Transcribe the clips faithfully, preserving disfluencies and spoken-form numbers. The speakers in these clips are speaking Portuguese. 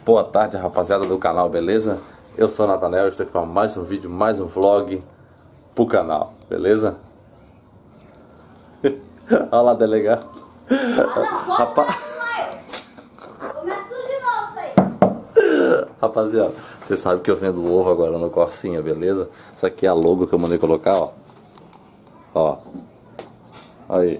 Boa tarde, rapaziada do canal, beleza? Eu sou o Nathanael, estou aqui para mais um vídeo, mais um vlog pro canal, beleza? Olha lá, delegado. Rapaz... Começa tudo de novo isso aí. Rapaziada, você sabe que eu vendo ovo agora no Corsinha, beleza? Isso aqui é a logo que eu mandei colocar, ó. Ó. Aí.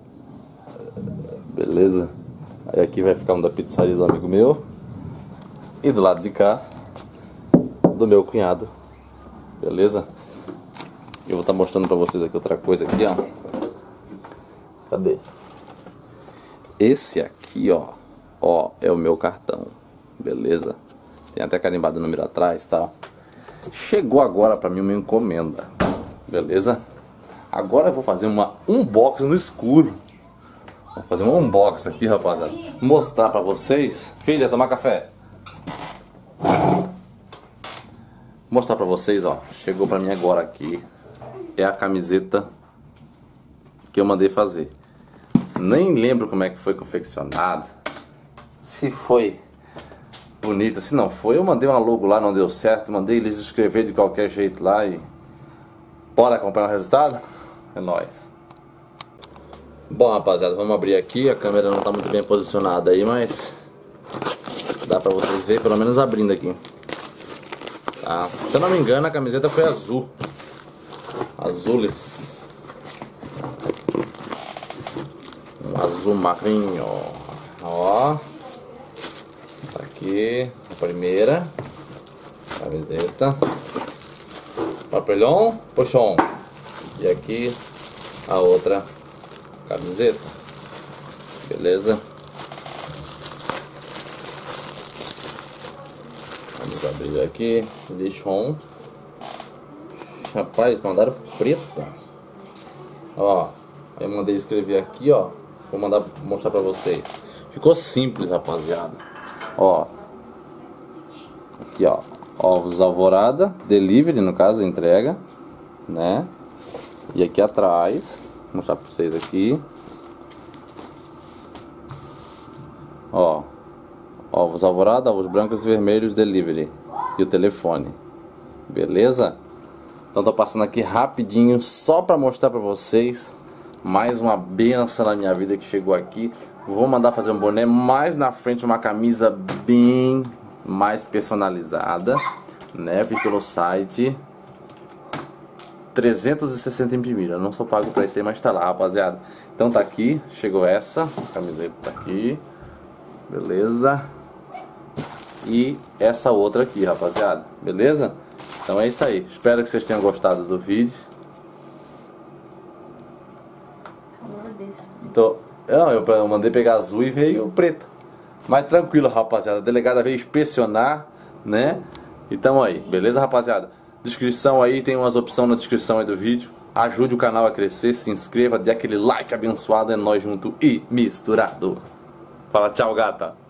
Beleza? Aí aqui vai ficar um da pizzaria do amigo meu. E do lado de cá, do meu cunhado. Beleza? Eu vou estar mostrando pra vocês aqui outra coisa aqui, ó. Cadê? Esse aqui, ó. Ó, é o meu cartão. Beleza? Tem até carimbado o número atrás, tá? Chegou agora pra mim uma encomenda. Beleza? Agora eu vou fazer uma unboxing no escuro. Vou fazer um unboxing aqui, rapaziada. Mostrar pra vocês. Filha, tomar café. Mostrar pra vocês, ó. Chegou pra mim agora aqui. É a camiseta que eu mandei fazer. Nem lembro como é que foi confeccionado. Se foi bonita, se não foi, eu mandei uma logo lá, não deu certo. Mandei eles escrever de qualquer jeito lá e... Bora acompanhar o resultado? É nóis. Bom, rapaziada, vamos abrir aqui. A câmera não tá muito bem posicionada aí, mas... dá pra vocês verem, pelo menos abrindo aqui. Tá. Se eu não me engano, a camiseta foi azul. Azules. Um azul marinho. Ó. Tá aqui a primeira camiseta. Papelão, puxão. E aqui a outra camiseta. Beleza? Vamos abrir aqui. Lixão. Rapaz, mandaram preta. Ó. Eu mandei escrever aqui, ó. Vou mandar mostrar pra vocês. Ficou simples, rapaziada. Ó. Aqui, ó. Ovos Alvorada. Delivery, no caso, entrega. Né? E aqui atrás. Vou mostrar pra vocês aqui. Ó. Ovos Alvorada, ovos brancos e vermelhos, delivery. E o telefone. Beleza? Então tô passando aqui rapidinho só pra mostrar pra vocês. Mais uma benção na minha vida que chegou aqui. Vou mandar fazer um boné mais na frente, uma camisa bem mais personalizada, né? Fiz pelo site. trezentos e sessenta imprimiram. Eu não sou pago pra isso aí, mas tá lá, rapaziada. Então tá aqui, chegou essa camiseta, tá aqui. Beleza? E essa outra aqui, rapaziada. Beleza? Então é isso aí. Espero que vocês tenham gostado do vídeo. Então, não, eu mandei pegar azul e veio preta. Mas tranquilo, rapaziada. A delegada veio inspecionar, né? Então aí, beleza, rapaziada? Descrição aí, tem umas opções na descrição aí do vídeo. Ajude o canal a crescer, se inscreva, dê aquele like abençoado. É nóis junto e misturado. Fala tchau, gata.